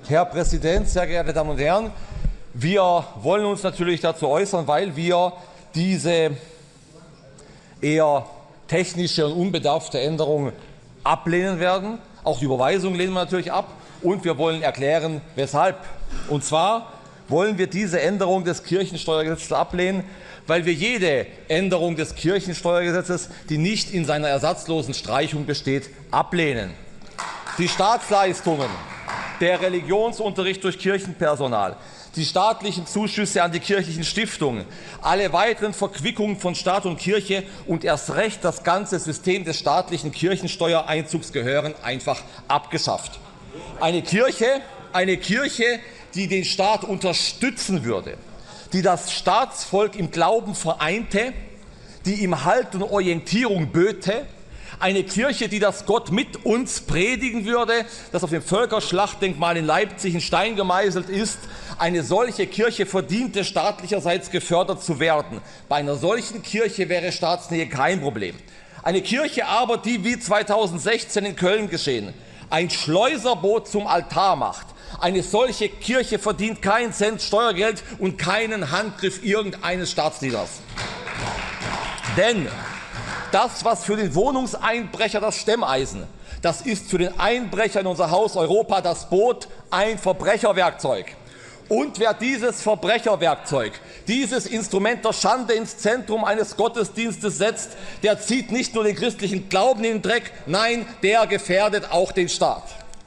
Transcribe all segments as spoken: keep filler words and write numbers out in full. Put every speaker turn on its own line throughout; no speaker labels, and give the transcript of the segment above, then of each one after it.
Herr Präsident, sehr geehrte Damen und Herren! Wir wollen uns natürlich dazu äußern, weil wir diese eher technische und unbedarfte Änderung ablehnen werden. Auch die Überweisung lehnen wir natürlich ab. Und wir wollen erklären, weshalb. Und zwar wollen wir diese Änderung des Kirchensteuergesetzes ablehnen, weil wir jede Änderung des Kirchensteuergesetzes, die nicht in seiner ersatzlosen Streichung besteht, ablehnen. Die Staatsleistungen, der Religionsunterricht durch Kirchenpersonal, die staatlichen Zuschüsse an die kirchlichen Stiftungen, alle weiteren Verquickungen von Staat und Kirche und erst recht das ganze System des staatlichen Kirchensteuereinzugs gehören einfach abgeschafft. Eine Kirche, eine Kirche, die den Staat unterstützen würde, die das Staatsvolk im Glauben vereinte, die ihm Halt und Orientierung böte, eine Kirche, die das Gott mit uns predigen würde, das auf dem Völkerschlachtdenkmal in Leipzig in Stein gemeißelt ist. Eine solche Kirche verdiente staatlicherseits gefördert zu werden. Bei einer solchen Kirche wäre Staatsnähe kein Problem. Eine Kirche aber, die wie zweitausendsechzehn in Köln geschehen, ein Schleuserboot zum Altar macht. Eine solche Kirche verdient keinen Cent Steuergeld und keinen Handgriff irgendeines Staatsdieners. Denn das, was für den Wohnungseinbrecher das Stemmeisen, das ist für den Einbrecher in unser Haus Europa das Boot ein Verbrecherwerkzeug. Und wer dieses Verbrecherwerkzeug, dieses Instrument der Schande ins Zentrum eines Gottesdienstes setzt, der zieht nicht nur den christlichen Glauben in den Dreck, nein, der gefährdet auch den Staat.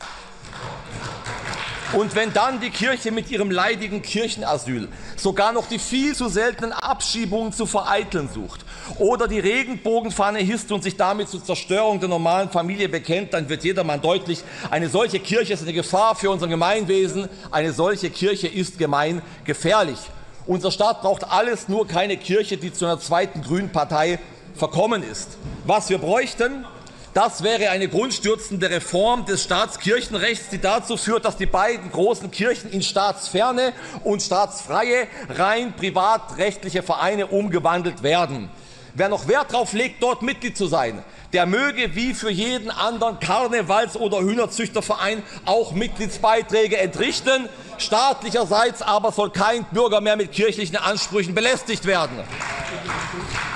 Und wenn dann die Kirche mit ihrem leidigen Kirchenasyl sogar noch die viel zu seltenen Abschiebungen zu vereiteln sucht oder die Regenbogenfahne hisst und sich damit zur Zerstörung der normalen Familie bekennt, dann wird jedermann deutlich, eine solche Kirche ist eine Gefahr für unser Gemeinwesen, eine solche Kirche ist gemeingefährlich. Unser Staat braucht alles, nur keine Kirche, die zu einer zweiten grünen Partei verkommen ist. Was wir bräuchten, das wäre eine grundstürzende Reform des Staatskirchenrechts, die dazu führt, dass die beiden großen Kirchen in staatsferne und staatsfreie, rein privatrechtliche Vereine umgewandelt werden. Wer noch Wert darauf legt, dort Mitglied zu sein, der möge wie für jeden anderen Karnevals- oder Hühnerzüchterverein auch Mitgliedsbeiträge entrichten. Staatlicherseits aber soll kein Bürger mehr mit kirchlichen Ansprüchen belästigt werden.